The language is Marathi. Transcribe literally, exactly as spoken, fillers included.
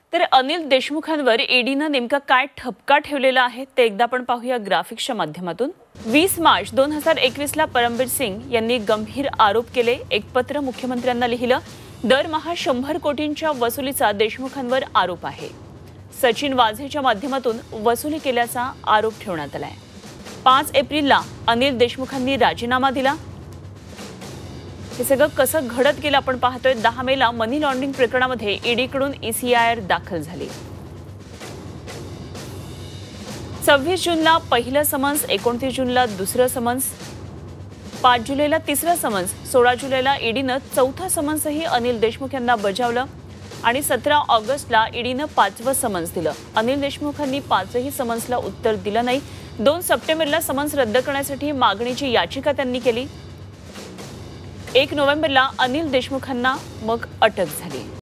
तर अनिल देशमुखांवर ईडीनं नेमका काय ठपका ठेवलेला आहे ते एकदा आपण पाहूया ग्राफिक्सच्या माध्यमातून। वीस मार्च दोन हजार एकवीस ला परमबीर सिंग यांनी गंभीर आरोप केले। एक पत्र मुख्यमंत्र्यांना लिहिलं। दरमहा शंभर कोटींच्या वसुलीचा देशमुखांवर आरोप आहे। सचिन वाझेच्या माध्यमातून वसुली केल्याचा आरोप ठेवण्यात आलाय। पाच एप्रिलला अनिल देशमुखांनी राजीनामा दिला। हे सगळं कसं घडत गेलं आपण पाहतोय। दहा मे ला मनी लॉन्ड्रिंग प्रकरणामध्ये ईडीकडून ईसीआयआर दाखल झाली। सव्वीस जूनला पहिलं समन्स, एकोणतीस जूनला दुसरं समन्स, पाच जुलैला तिसरं समन्स, सोळा जुलैला ईडीनं चौथा समन्सही अनिल देशमुख यांना बजावलं आणि सतरा ऑगस्टला ईडीनं पाचवं समन्स दिलं। अनिल देशमुखांनी पाचही समन्सला उत्तर दिलं नाही। दोन सप्टेंबरला समन्स रद्द करण्यासाठी मागणीची याचिका त्यांनी केली। एक नोव्हेंबरला अनिल देशमुखांना मग अटक झाली।